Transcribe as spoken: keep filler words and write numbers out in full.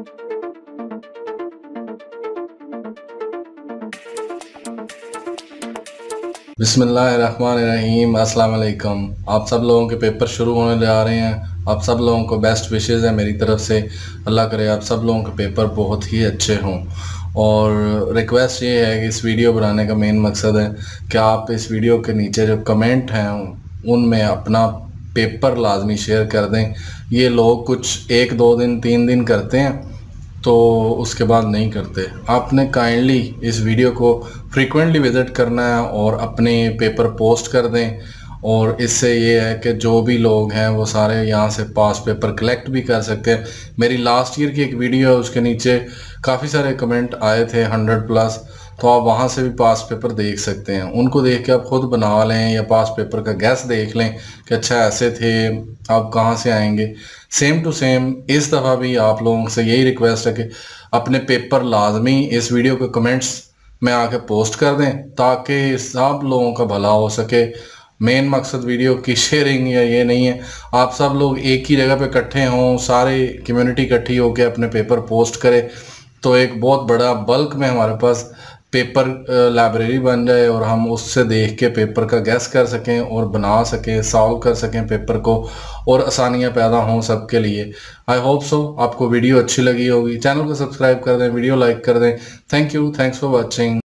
बिस्मिल्लाहिर्रहमानिर्रहीम। अस्सलाम वालेकुम। आप सब लोगों के पेपर शुरू होने ले आ रहे हैं। आप सब लोगों को बेस्ट विशेज़ है मेरी तरफ से। अल्लाह करे आप सब लोगों के पेपर बहुत ही अच्छे हों। और रिक्वेस्ट ये है कि इस वीडियो बनाने का मेन मकसद है कि आप इस वीडियो के नीचे जो कमेंट हैं उनमें अपना पेपर लाजमी शेयर कर दें। ये लोग कुछ एक दो दिन तीन दिन करते हैं तो उसके बाद नहीं करते। आपने काइंडली इस वीडियो को फ्रीक्वेंटली विज़िट करना है और अपने पेपर पोस्ट कर दें। और इससे ये है कि जो भी लोग हैं वो सारे यहाँ से पास पेपर कलेक्ट भी कर सकते हैं। मेरी लास्ट ईयर की एक वीडियो है, उसके नीचे काफ़ी सारे कमेंट आए थे हंड्रेड प्लस, तो आप वहाँ से भी पास पेपर देख सकते हैं। उनको देख के आप खुद बना लें या पास पेपर का गैस देख लें कि अच्छा ऐसे थे, आप कहाँ से आएंगे। सेम टू सेम इस दफ़ा भी आप लोगों से यही रिक्वेस्ट है कि अपने पेपर लाजमी इस वीडियो के कमेंट्स में आके पोस्ट कर दें ताकि सब लोगों का भला हो सके। मेन मकसद वीडियो की शेयरिंग या ये नहीं है, आप सब लोग एक ही जगह पे इकट्ठे हों, सारे कम्युनिटी इकट्ठी होकर अपने पेपर पोस्ट करें तो एक बहुत बड़ा बल्क में हमारे पास पेपर लाइब्रेरी बन जाए और हम उससे देख के पेपर का गैस कर सकें और बना सकें, सॉल्व कर सकें पेपर को, और आसानियां पैदा हों सबके लिए। आई होप सो आपको वीडियो अच्छी लगी होगी। चैनल को सब्सक्राइब कर दें, वीडियो लाइक कर दें। Thank you, thanks for watching.